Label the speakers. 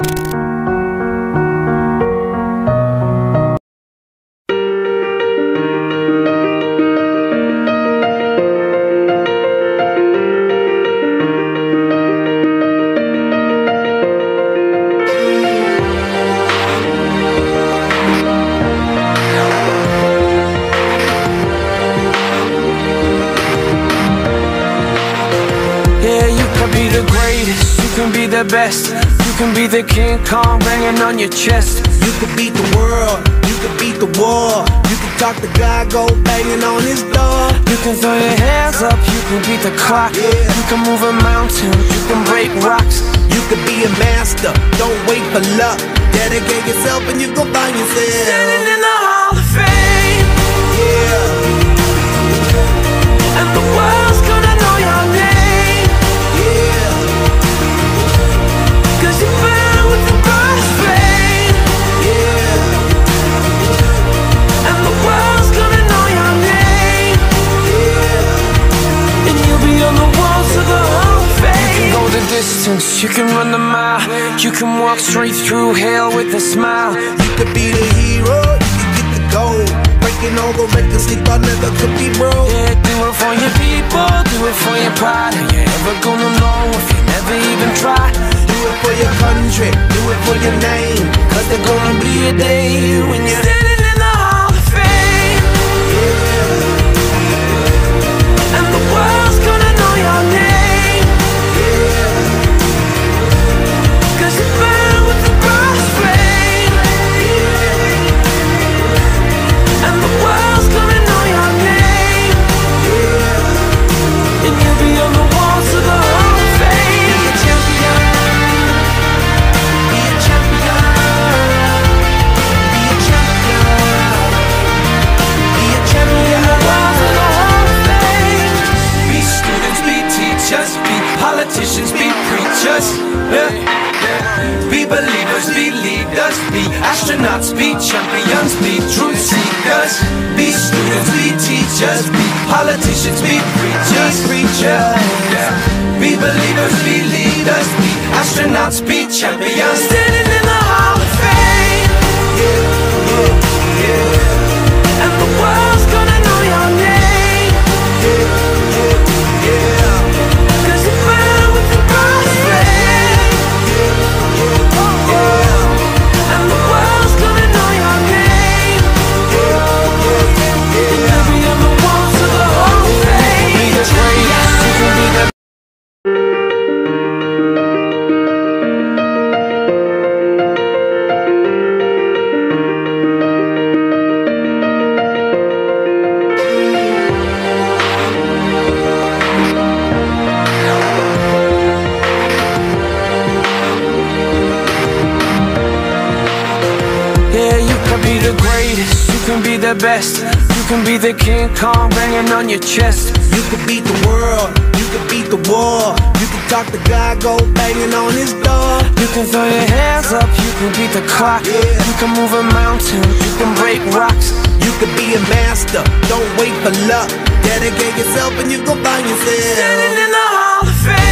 Speaker 1: The best. You can be the King Kong banging on your chest.
Speaker 2: You could beat the world, you could beat the war. You can talk to God, go banging on his door.
Speaker 1: You can throw your hands up, you can beat the clock. You can move a mountain, you can break rocks.
Speaker 2: You could be a master, don't wait for luck. Dedicate yourself and you gon' find yourself
Speaker 1: standing in the Hall of Fame. Yeah. And the world's gonna know your name. You can run the mile, you can walk straight through hell with a smile.
Speaker 2: You could be the hero, you can get the gold. Breaking all the records they thought never could be broke.
Speaker 1: Yeah, do it for your people, do it for your pride. Are you ever gonna know if you never even try?
Speaker 2: Do it for your country, do it for your name.
Speaker 1: Cause there's gonna be a day when you're standing in the Hall of Fame. Yeah. And the world's gonna know your name. Politicians be preachers, be believers, be leaders, be astronauts, be champions, be truth seekers, be students, be teachers, be politicians, be preachers, be believers, be leaders, be astronauts, be champions, standing in the Hall of Fame. And the world's gonna know your name. The best. You can be the King Kong banging on your chest.
Speaker 2: You could beat the world, you could beat the war. You can talk to God, go banging on his door.
Speaker 1: You can throw your hands up, you can beat the clock. You can move a mountain, you can break rocks.
Speaker 2: You could be a master, don't wait for luck. Dedicate yourself and you gon' find yourself
Speaker 1: standing in the Hall of Fame.